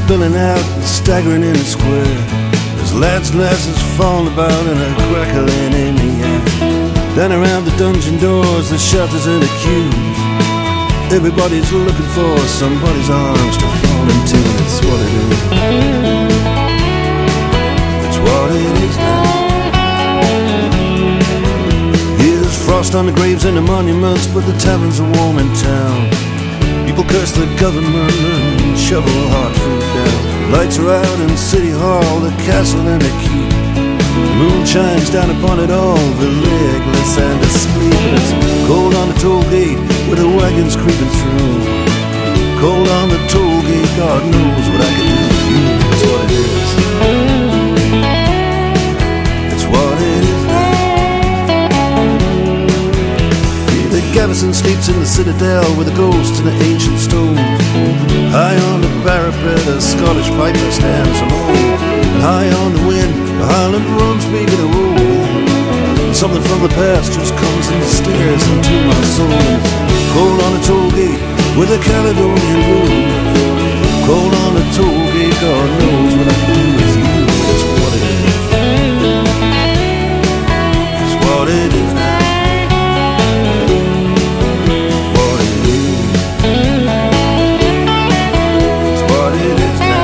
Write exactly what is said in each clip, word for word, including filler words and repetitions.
spilling out and staggering in the square. There's lads and lasses falling about and a crackling in the air. Down around the dungeon doors, the shelters and the queues, everybody's looking for somebody's arms to fall into. That's what it is. That's what it is now. Here's frost on the graves and the monuments, but the taverns are warm in town. People curse the government and shovel hard food down. Lights are out in City Hall, the castle and the keep. The moon shines down upon it all, the legless and the sleepless. Cold on the toll gate with the wagons creeping through. Cold on the toll gate, God knows what I can do for you. That's what it is. That's what it is now. Yeah, the garrison sleeps in the citadel with the ghosts and the ancient stones. High on the parapet, a Scottish piper stands alone. And high on the wind, the Highland drums begin to roll. Something from the past just comes and stares into my soul. Cold on the toll gate with a Caledonian moon. Cold on the toll gate, God knows what I can do with you. That's what it is. That's what it is now. What it is. That's what it is now.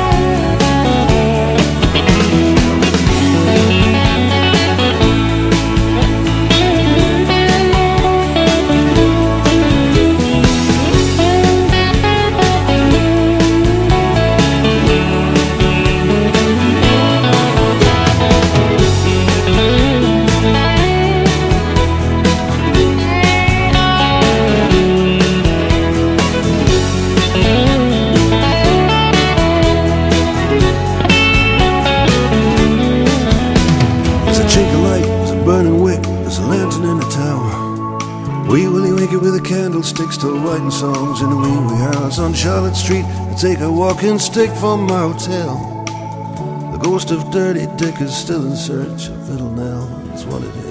Candlesticks still writing songs in the wee wee house on Charlotte Street. I take a walking stick from my hotel. The ghost of Dirty Dick is still in search of Little Nell. That's what it is.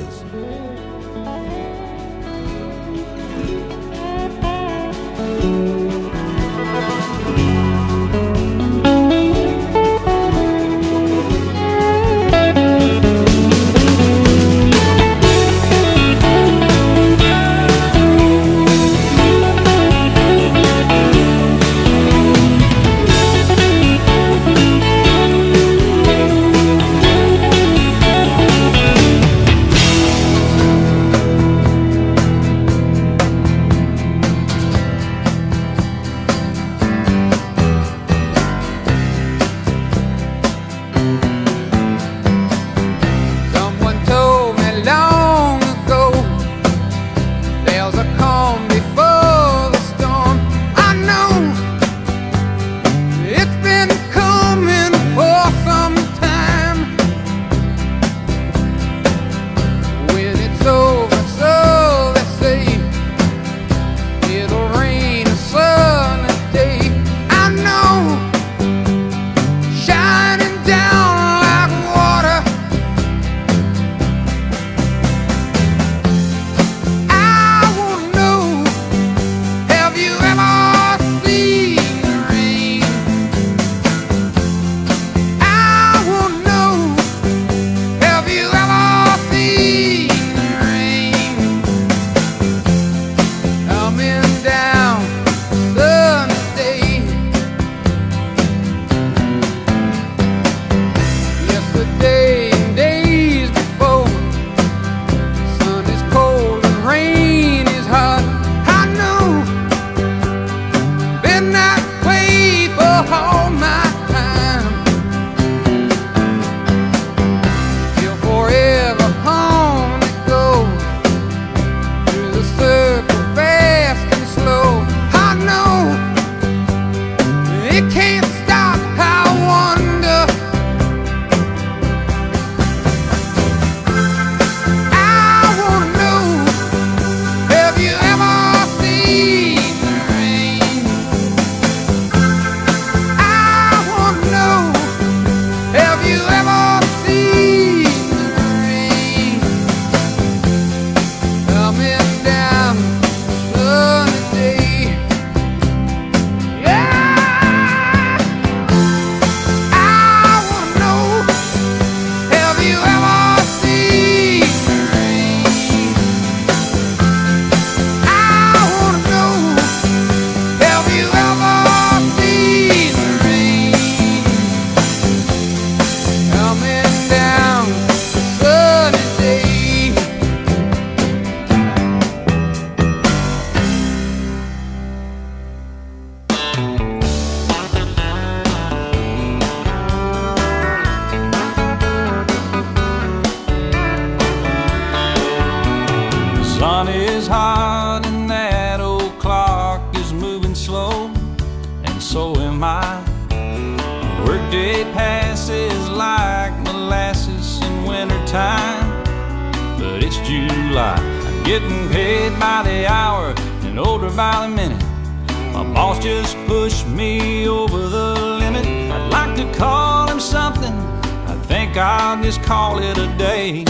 July. I'm getting paid by the hour and older by the minute. My boss just pushed me over the limit. I'd like to call him something, I think I'll just call it a day.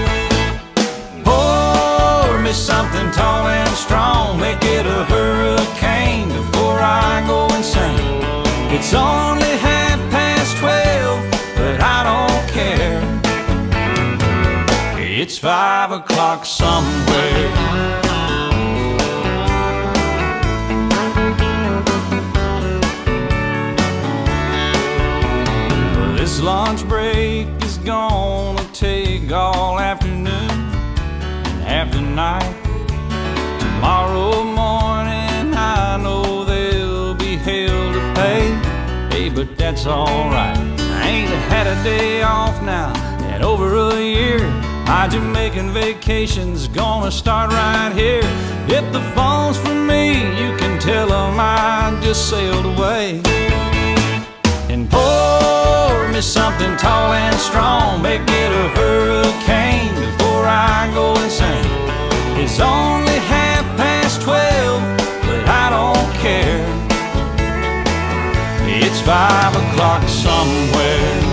Pour me something tall and strong, make it a hurricane before I go insane. It's only half past twelve, but I don't care. It's five o'clock somewhere. Well, this lunch break is gonna take all afternoon and half the night. Tomorrow morning I know there'll be hell to pay. Hey, but that's alright. I ain't had a day off now in over a year. My Jamaican vacation's gonna start right here. If the phone's for me, you can tell them I just sailed away. And pour me something tall and strong, make it a hurricane before I go insane. It's only half past twelve, but I don't care. It's five o'clock somewhere.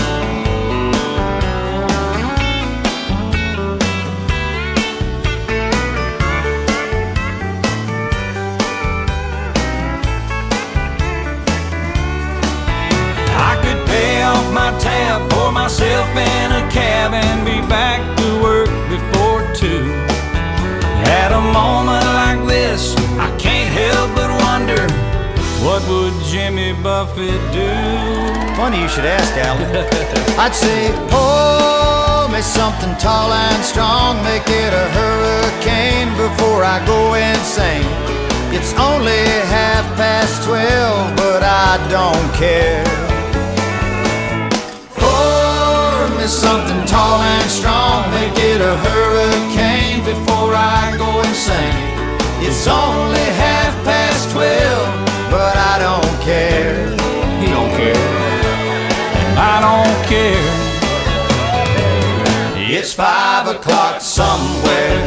My tab, pour myself in a cab and be back to work before two. At a moment like this, I can't help but wonder, what would Jimmy Buffett do? Funny you should ask, Alan. I'd say, pour me something tall and strong, make it a hurricane before I go insane. It's only half past twelve, but I don't care. Something tall and strong, make it a hurricane before I go insane. It's only half past twelve, but I don't care. He don't care, and I don't care. It's five o'clock somewhere.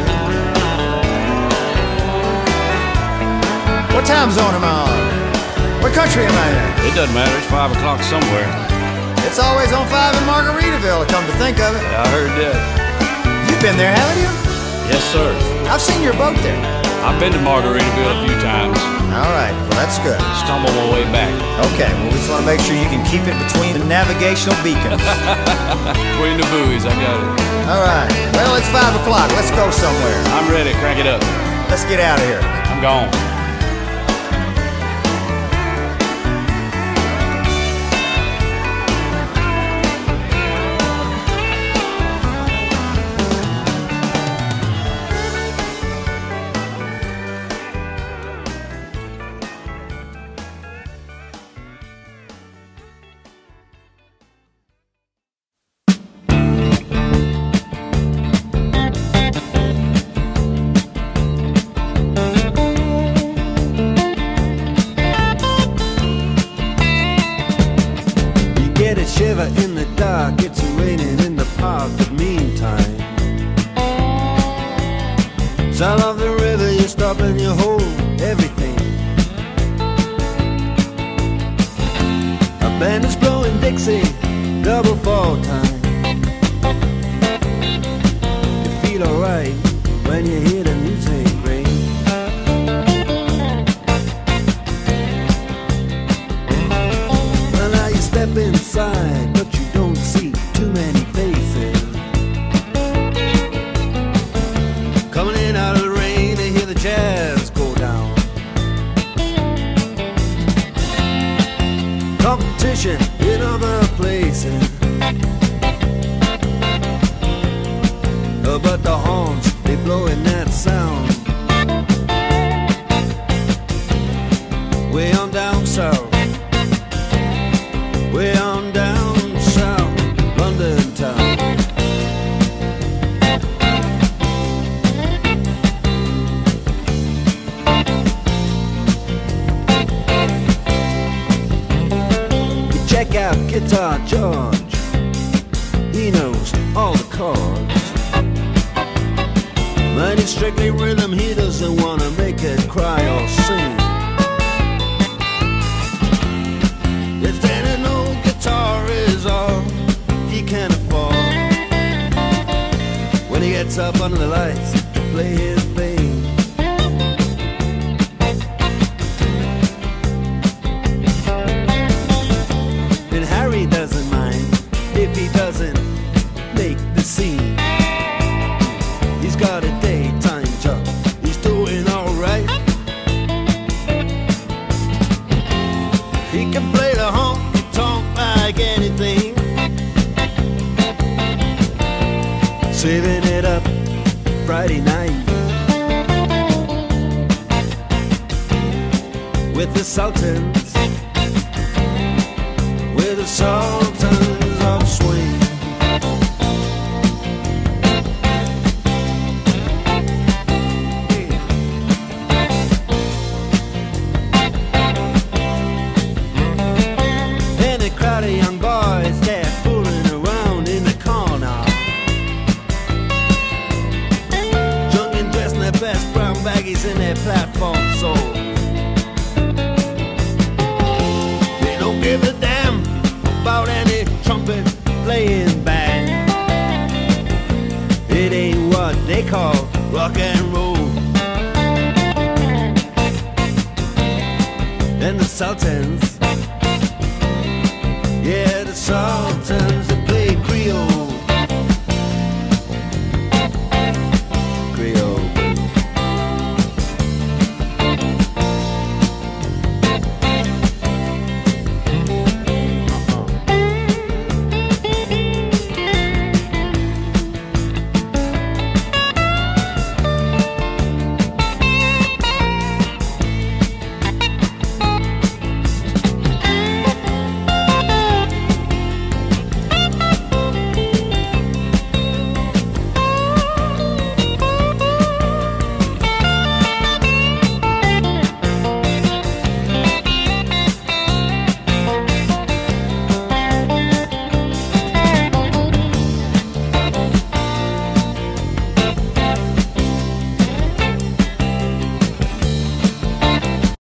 What time zone am I on? What country am I in? It doesn't matter, it's five o'clock somewhere. It's always on five in Margaritaville, come to think of it. Yeah, I heard that. You've been there, haven't you? Yes, sir. I've seen your boat there. I've been to Margaritaville a few times. All right, well, that's good. Stumble my way back. Okay, well, we just want to make sure you can keep it between the navigational beacons. Between the buoys, I got it. All right, well, it's five o'clock. Let's go somewhere. I'm ready, crank it up. Let's get out of here. I'm gone. In the dark, it's raining in the park, but meantime, south of the river, you stop and you hold everything. A band is blowing Dixie, double fall time. You feel alright when you hear the music ring. Well, now you step inside, but you don't see too many faces. Coming in out of the rain to hear the jazz go down. Competition in other places, oh, but the horns, they blowing that sound. Way on down south, way on down south, London town. You check out Guitar George, he knows all the chords. But it's strictly rhythm, he doesn't wanna make it cry or sing. If then an old guitar is all he can afford, when he gets up under the lights to play his thing. And Harry doesn't mind if he doesn't make the scene. He's got a daytime job, he's doing alright. He can play the honky-tonk like anything, saving it up Friday night with the Sultans, with the Sultans of Swing. And a crowd of young boys, they're fooling around in the corner, drunk and dressed in their best brown baggies in their platform soles. They don't give a damn about any trumpet playing band. It ain't what they call rock and roll. And the Sultans, yeah, the Sultans, they play